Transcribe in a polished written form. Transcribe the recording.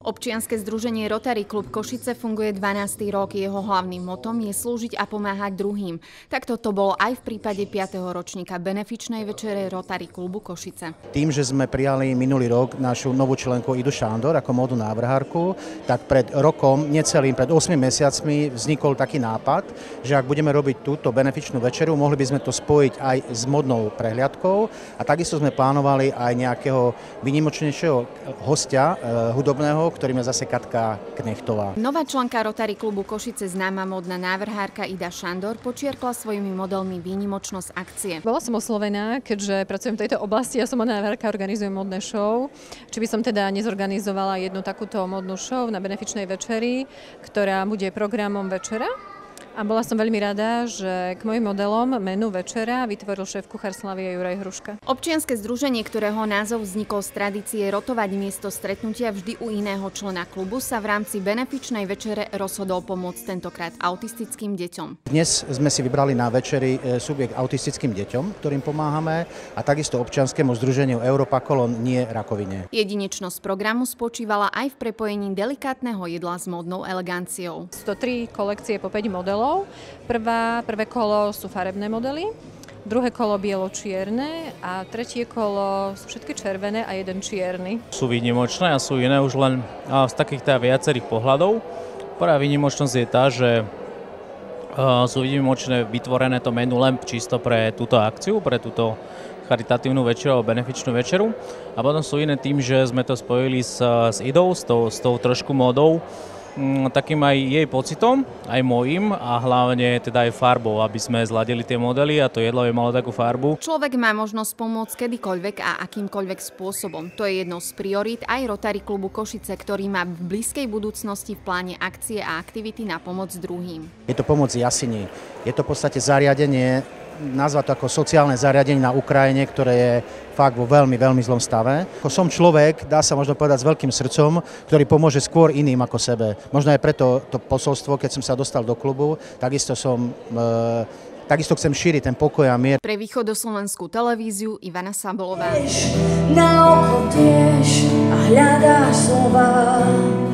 Občianske združenie Rotary Klub Košice funguje 12. rok. Jeho hlavným motom je slúžiť a pomáhať druhým. Takto to bolo aj v prípade 5. ročníka benefičnej večere Rotary Klubu Košice. Tým, že sme prijali minulý rok našu novú členku Idu Šándor ako módnu návrhárku, tak pred rokom, necelým, pred 8 mesiacmi vznikol taký nápad, že ak budeme robiť túto benefičnú večeru, mohli by sme to spojiť aj s modnou prehliadkou a takisto sme plánovali aj nejakého výnimočnejšieho hostia hudobného, ktorým je zase Katka Knechtová. Nová členka Rotary Klubu Košice, známa módna návrhárka Ida Šándor, podčiarkla svojimi modelmi výnimočnosť akcie. Bola som oslovená, keďže pracujem v tejto oblasti, ja som módna návrhárka, organizujem módne show. Či by som teda nezorganizovala jednu takúto módnu show na benefičnej večeri, ktorá bude programom večera. A bola som veľmi rada, že k mojim modelom menu večera vytvoril šéf-kuchár Slavie Juraj Hruška. Občianske združenie, ktorého názov vznikol z tradície rotovať miesto stretnutia vždy u iného člena klubu, sa v rámci benefičnej večere rozhodol pomôcť tentokrát autistickým deťom. Dnes sme si vybrali na večeri subjekt autistickým deťom, ktorým pomáhame, a takisto občianskému združeniu Európa Kolón nie rakovine. Jedinečnosť programu spočívala aj v prepojení delikátneho jedla s módnou eleganciou. 103 kolekcie po 5 modelov. Prvé kolo sú farebné modely, druhé kolo bielo-čierne a tretie kolo sú všetky červené a jeden čierny. Sú výnimočné a sú iné už len z takých viacerých pohľadov. Prvá výnimočnosť je tá, že sú výnimočné vytvorené to menu len čisto pre túto akciu, pre túto charitatívnu večeru alebo benefičnú večeru. A potom sú iné tým, že sme to spojili s Idou, s tou trošku módou, takým aj jej pocitom, aj môjim a hlavne teda aj farbou, aby sme zladili tie modely a to jedlo je malo takú farbu. Človek má možnosť pomôcť kedykoľvek a akýmkoľvek spôsobom. To je jednou z priorít aj Rotary Klubu Košice, ktorý má v blízkej budúcnosti v pláne akcie a aktivity na pomoc druhým. Je to pomoc Jasini. Je to v podstate zariadenie, nazvať to ako sociálne zariadenie na Ukrajine, ktoré je fakt vo veľmi, veľmi zlom stave. Som človek, dá sa možno povedať, s veľkým srdcom, ktorý pomôže skôr iným ako sebe. Možno aj preto to posolstvo, keď som sa dostal do klubu, takisto chcem šíriť ten pokoj a mier. Pre Východoslovenskú televíziu Ivana Sabolová. Na oko tiež a hľadáš slova.